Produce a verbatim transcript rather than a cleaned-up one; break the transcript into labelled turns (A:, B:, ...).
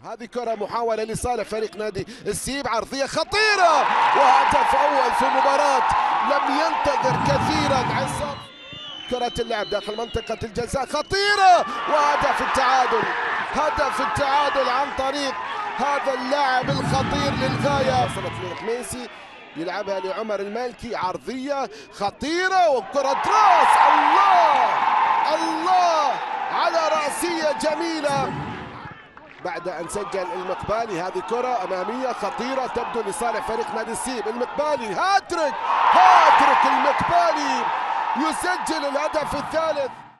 A: هذه كرة محاولة لصالح فريق نادي السيب، عرضية خطيرة وهدف أول في مباراة لم ينتظر كثيرا عصام. كرة اللعب داخل منطقة الجزاء خطيرة وهدف التعادل، هدف التعادل عن طريق هذا اللاعب الخطير للغاية. وصلت للخميسي يلعبها لعمر المالكي، عرضية خطيرة وكرة راس، الله الله على رأسية جميلة بعد أن سجل المقبالي. هذه كرة أمامية خطيرة تبدو لصالح فريق نادي السيب. المقبالي هاتريك، هاتريك المقبالي يسجل الهدف الثالث.